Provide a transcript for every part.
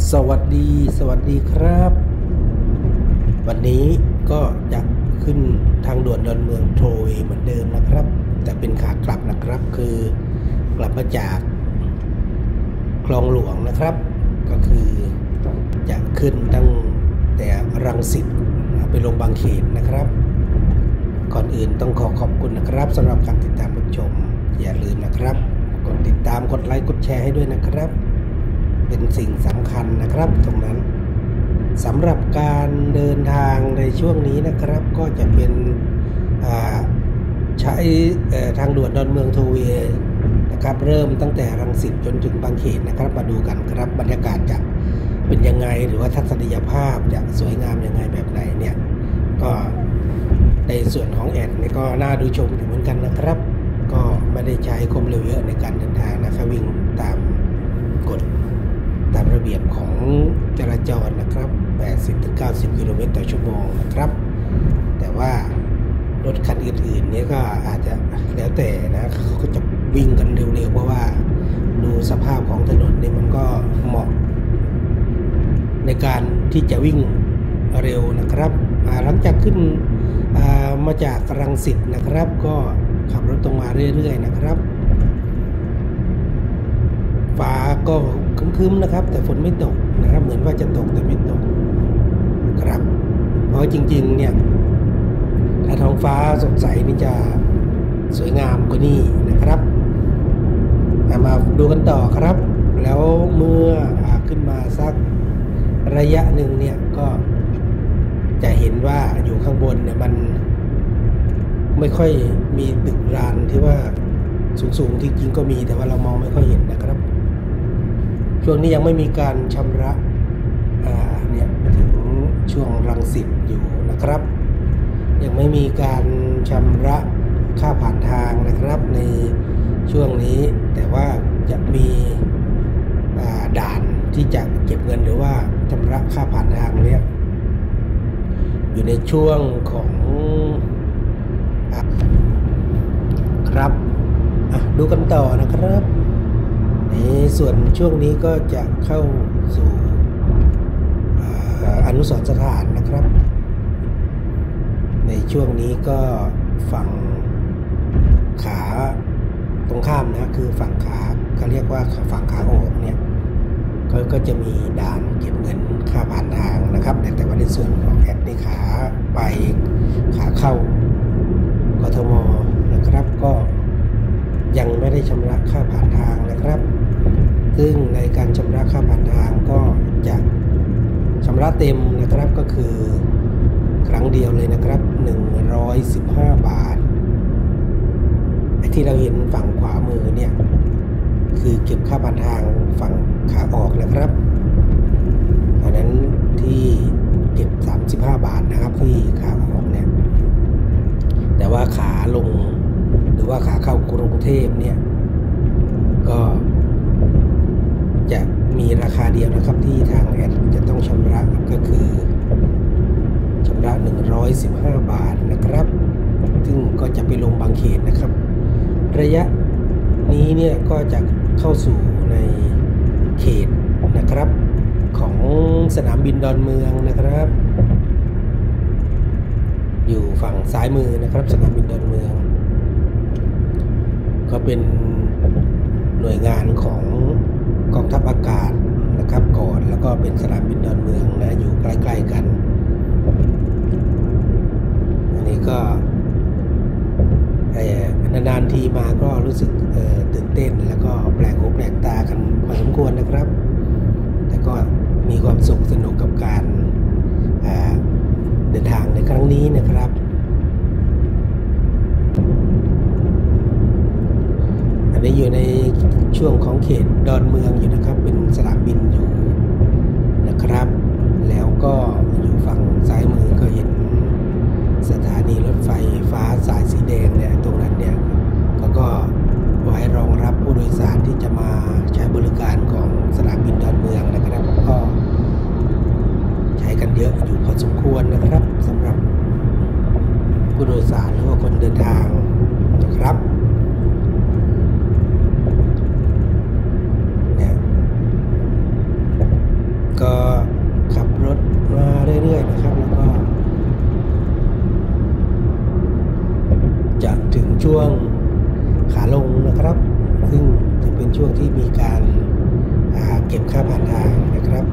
สวัสดีครับวันนี้ก็จะขึ้นทางด่วนดอนเมืองโทเวเหมือนเดิมนะครับแต่เป็นขากลับนะครับคือกลับมาจากคลองหลวงนะครับก็คือจะขึ้นตั้งแต่รังสิตไปลงบางเขนนะครับก่อนอื่นต้องขอบคุณนะครับสำหรับการติดตามรับชมอย่าลืมนะครับกดติดตามกดไลค์กดแชร์ให้ด้วยนะครับเป็นสิ่งสำคัญนะครับตรงนั้นสำหรับการเดินทางในช่วงนี้นะครับก็จะเป็นใช้ทางด่วนดอนเมืองโทเวนะครับเริ่มตั้งแต่รังสิตจนถึงบางเขนนะครับมาดูกันครับบรรยากาศจะเป็นยังไงหรือว่าทัศนียภาพจะสวยงามยังไงแบบไหนเนี่ยก็ในส่วนของแอดนี่ก็น่าดูชมเหมือนกันนะครับก็ไม่ได้ใช้ความเร็วเยอะในการเดินทางนะครับวิ่งตามกฎตามระเบียบของจราจรนะครับ 80-90 กิโลเมตรต่อชั่วโมงนะครับแต่ว่ารถคันอื่นๆเนี่ยก็อาจจะแล้วแต่นะเขาก็จะวิ่งกันเร็วๆเพราะว่าดูสภาพของถนนนี่มันก็เหมาะในการที่จะวิ่งเร็วนะครับหลังจากขึ้นมาจากรังสิตนะครับก็ขับรถตรงมาเรื่อยๆนะครับฟ้าก็ครึ้มๆนะครับแต่ฝนไม่ตกนะครับเหมือนว่าจะตกแต่ไม่ตกนะครับเพราะจริงๆเนี่ยถ้าท้องฟ้าสดใสนี่จะสวยงามกว่านี้นะครับมาดูกันต่อครับแล้วเมื่อขึ้นมาสักระยะหนึ่งเนี่ยก็จะเห็นว่าอยู่ข้างบนเนี่ยมันไม่ค่อยมีตึกรานที่ว่าสูงๆที่จริงก็มีแต่ว่าเรามองไม่ค่อยเห็นนะครับช่วงนี้ยังไม่มีการชำระเนี่ยถึงช่วงรังสิตอยู่นะครับยังไม่มีการชำระค่าผ่านทางนะครับในช่วงนี้แต่ว่าจะมีด่านที่จะเก็บเงินหรือว่าชำระค่าผ่านทางเนี่ยอยู่ในช่วงของครับดูกันต่อนะครับในส่วนช่วงนี้ก็จะเข้าสู่อนุสรณ์สถานนะครับในช่วงนี้ก็ฝั่งขาตรงข้ามนะคือฝั่งขาเขาเรียกว่าฝั่งขาออกเนี่ยก็จะมีด่านเก็บเงินค่าผ่านทางนะครับแต่ว่าในส่วนของแอดในขาไปขาเข้ากทมนะครับก็ยังไม่ได้ชำระค่าผ่านทางนะครับซึ่งในการชำระค่าผ่านทางก็จะชำระเต็มนะครับก็คือครั้งเดียวเลยนะครับ115 บาทไอ้ที่เราเห็นฝั่งขวามือเนี่ยคือเก็บค่าผ่านทางฝั่งขาออกนะครับเพราะนั้นที่เก็บ35 บาทนะครับที่ขาออกเนี่ยแต่ว่าขาลงหรือว่าขาเข้ากรุงเทพเนี่ยก็จะมีราคาเดียวนะครับที่ทางแอดจะต้องชำระก็คือชำระ115 บาทนะครับซึ่งก็จะไปลงบางเขนนะครับระยะนี้เนี่ยก็จะเข้าสู่ในเขตนะครับของสนามบินดอนเมืองนะครับอยู่ฝั่งซ้ายมือนะครับสนามบินดอนเมืองก็เป็นหน่วยงานของกองทัพอากาศนะครับก่อนแล้วก็เป็นสนามบินดอนเมืองนะอยู่ใกล้ๆกันอันนี้ก็นานๆทีมาก็รู้สึกตื่นเต้นแล้วก็แปลกหูแปลกตากันพอสมควรนะครับแต่ก็มีความสุขสนุกกับการเดินทางในครั้งนี้นะครับอันนี้อยู่ในช่วงของเขตดอนเมืองอยู่นะครับเป็นสนามบินอยู่นะครับแล้วก็อยู่ฝั่งซ้ายมือก็เห็นสถานีรถไฟฟ้าสายสีแดงเนี่ยตรงนั้นเนี่ยก็ไว้รองรับผู้โดยสารที่จะมาใช้บริการของสนามบินดอนเมืองนะครับก็ใช้กันเยอะอยู่พอสมควรนะครับสำหรับผู้โดยสารหรือว่าคนเดินทางนะครับานทางนะครับ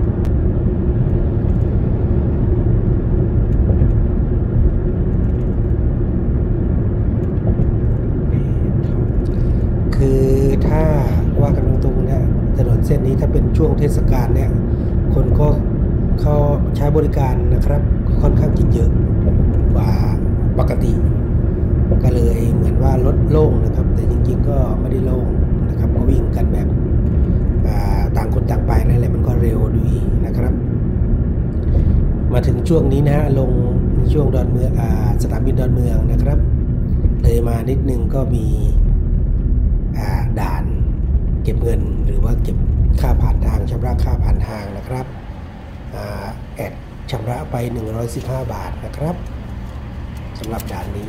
คือถ้าว่ากันตรงๆนะถนนเส้นนี้ถ้าเป็นช่วงเทศกาลเนี่ยคนก็เขาใช้บริการนะครับค่อนข้างเยอะกว่าปกติก็เลยเหมือนว่ารถโล่งนะครับแต่จริงๆก็ไม่ได้โล่งนะครับก็วิ่งกันแบบต่างคนต่างไปนั่นแหละมันก็เร็วดีนะครับมาถึงช่วงนี้นะฮะลงช่วงดอนเมืองสนามบินดอนเมืองนะครับเลยมานิดนึงก็มีด่านเก็บเงินหรือว่าเก็บค่าผ่านทางชำระค่าผ่านทางนะครับแอดชำระไป115 บาทนะครับสำหรับด่านนี้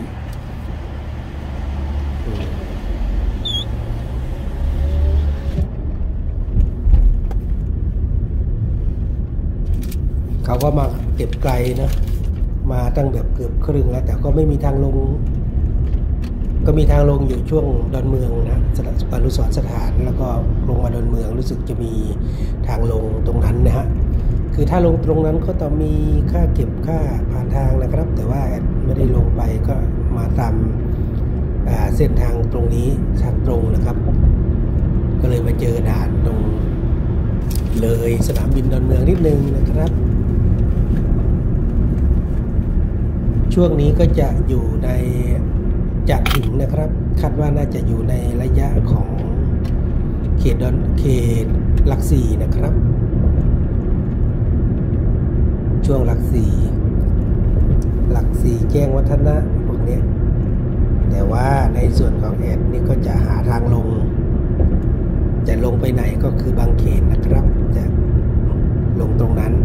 เขาก็มาเก็บไกลนะมาตั้งแบบเกือบครึ่งแล้วแต่ก็ไม่มีทางลงก็มีทางลงอยู่ช่วงดอนเมืองนะอนุสรณ์สถานแล้วก็ลงมาดอนเมืองรู้สึกจะมีทางลงตรงนั้นนะฮะคือถ้าลงตรงนั้นก็ต้องมีค่าเก็บค่าผ่านทางนะครับแต่ว่าไม่ได้ลงไปก็มาตามเส้นทางตรงนี้ทางตรงนะครับก็เลยมาเจอด่านตรงเลยสนามบินดอนเมืองนิดนึงนะครับช่วงนี้ก็จะอยู่ในจะถึงนะครับคาดว่าน่าจะอยู่ในระยะของเขตหลักสี่นะครับช่วงหลักสี่แจ้งวัฒนะพวกนี้แต่ว่าในส่วนของแอดนี่ก็จะหาทางลงจะลงไปไหนก็คือบางเขนนะครับจะลงตรงนั้น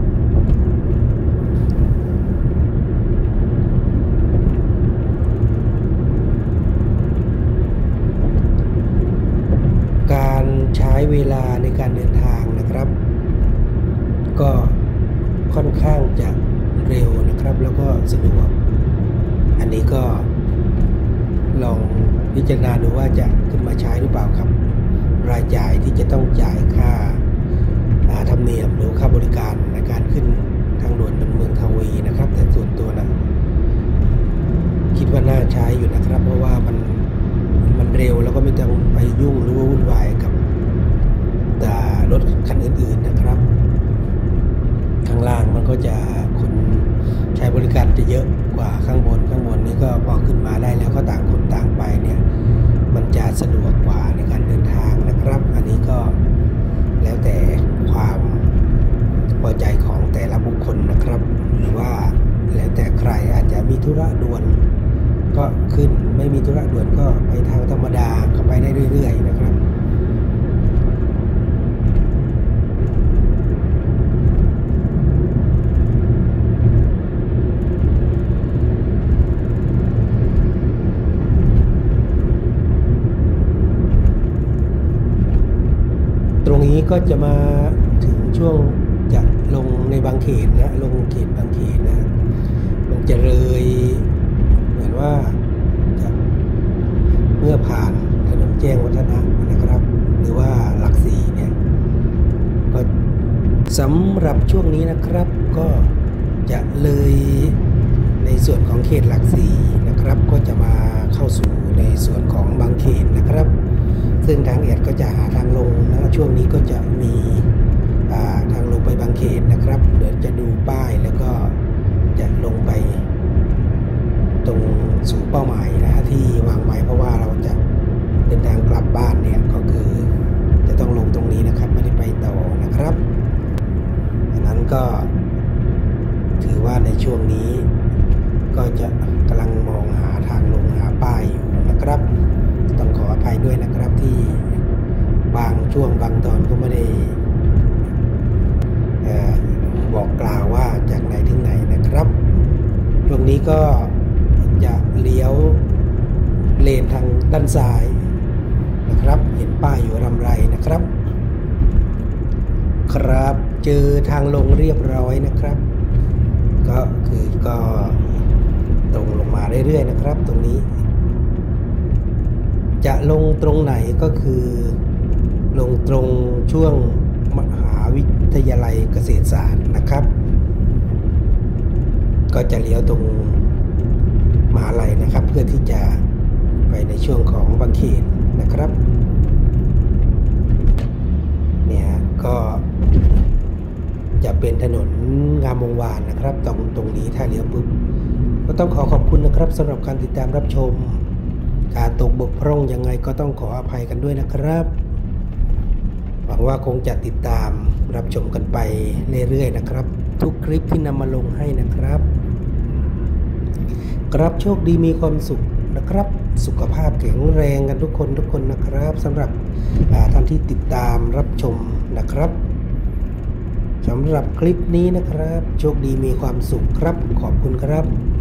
การใช้เวลาในการเดินทางนะครับก็ค่อนข้างจะเร็วนะครับแล้วก็สะดวกอันนี้ก็ลองพิจารณาดูว่าจะขึ้นมาใช้หรือเปล่าครับรายจ่ายที่จะต้องจ่ายค่าธรรมเนียมหรือค่าบริการในการขึ้นทางด่วนเป็นเมืองทวีนะครับแต่ส่วนตัวนะคิดว่าน่าใช้อยู่นะครับเพราะว่ามันเร็วแล้วก็ไม่ต้องไปยุ่งหรือว่าวุ่นวายกับรถคันอื่นๆนะครับข้างล่างมันก็จะคนใช้บริการจะเยอะกว่าข้างบนนี้ก็พอขึ้นมาได้แล้วก็ต่างคนต่างไปเนี่ยมันจะสะดวกกว่าในการเดินทางนะครับอันนี้ก็แล้วแต่ความพอใจของแต่ละบุคคลนะครับหรือว่าแล้วแต่ใครอาจจะมีธุระด่วนก็ขึ้นไม่มีธุระด่วนก็ไปทางธรรมดาก็ไปได้เรื่อยๆนะครับตรงนี้ก็จะมาถึงช่วงจะลงในบางเขนนะลงเขตบางเขนนะมันจะเลยเหมือนว่าจะเมื่อผ่านถนนแจ้งวัฒนะนะครับหรือว่าหลักสี่เนี่ยก็สำหรับช่วงนี้นะครับก็จะเลยในส่วนของเขตหลักสี่นะครับก็จะมาเข้าสู่ในส่วนของบางเขนนะครับซึ่งทางแอดก็จะหาทางลงนะช่วงนี้ก็จะมีทางลงไปบางเขนนะครับเดี๋ยวจะดูป้ายแล้วก็จะลงไปตรงสู่เป้าหมายนะที่วางไว้เพราะว่าเราจะเดินทางกลับบ้านเนี่ยก็คือจะต้องลงตรงนี้นะครับไม่ได้ไปต่อนะครับดังนั้นก็ถือว่าในช่วงนี้ก็จะกำลังมองหาทางลงหาป้ายอยู่นะครับต้องขออภัยด้วยนะครับที่บางช่วงบางตอนก็ไม่ได้บอกกล่าวว่าจากไหนถึงไหนนะครับช่วงนี้ก็จะเลี้ยวเลนทางด้านซ้ายนะครับเห็นป้ายอยู่รำไรนะครับครับเจอทางลงเรียบร้อยนะครับก็ตรงลงมาเรื่อยๆนะครับตรงนี้จะลงตรงไหนก็คือลงตรงช่วงมหาวิทยาลัยเกษตรศาสตร์นะครับก็จะเลี้ยวตรงมหาลัยนะครับเพื่อที่จะไปในช่วงของบางเขนนะครับเนี่ยก็จะเป็นถนนงามวงวานนะครับตรงนี้ถ้าเลี้ยวปุ๊บก็ต้องขอบคุณนะครับสำหรับการติดตามรับชมการตกบกพร่องยังไงก็ต้องขออภัยกันด้วยนะครับหวังว่าคงจะติดตามรับชมกันไปเรื่อยๆนะครับทุกคลิปที่นำมาลงให้นะครับครับโชคดีมีความสุขนะครับสุขภาพแข็งแรงกันทุกคนนะครับสำหรับท่านที่ติดตามรับชมนะครับสำหรับคลิปนี้นะครับโชคดีมีความสุขครับขอบคุณครับ